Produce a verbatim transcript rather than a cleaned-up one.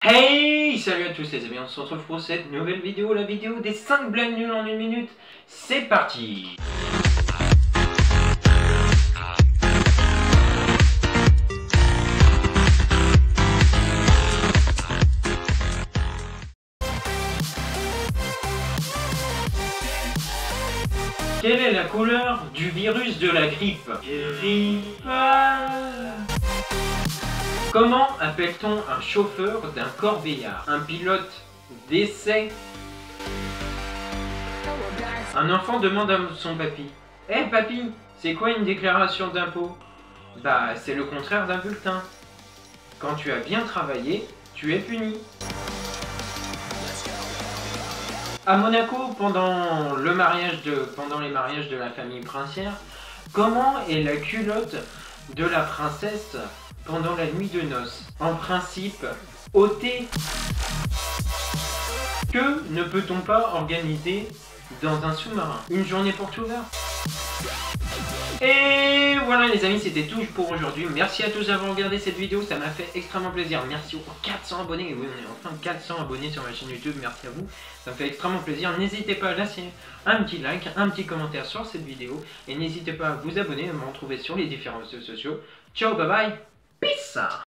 Hey, salut à tous les amis, on se retrouve pour cette nouvelle vidéo, la vidéo des cinq blagues nulles en une minute. C'est parti. Quelle est la couleur du virus de la grippe? Grippe. Comment appelle-t-on un chauffeur d'un corbillard? Un pilote d'essai. Un enfant demande à son papy: « Hé papy, c'est quoi une déclaration d'impôt ?» Bah, c'est le contraire d'un bulletin. Quand tu as bien travaillé, tu es puni. À Monaco, pendant, le mariage de, pendant les mariages de la famille princière, comment est la culotte de la princesse pendant la nuit de noces? En principe, ôtée. Que ne peut-on pas organiser dans un sous-marin? Une journée porte ouverte. Et voilà les amis, c'était tout pour aujourd'hui. Merci à tous d'avoir regardé cette vidéo, ça m'a fait extrêmement plaisir. Merci aux quatre cents abonnés, et oui on est enfin quatre cents abonnés sur ma chaîne YouTube, merci à vous. Ça me fait extrêmement plaisir. N'hésitez pas à lâcher un petit like, un petit commentaire sur cette vidéo. Et n'hésitez pas à vous abonner, à me retrouver sur les différents réseaux sociaux. Ciao, bye bye, peace.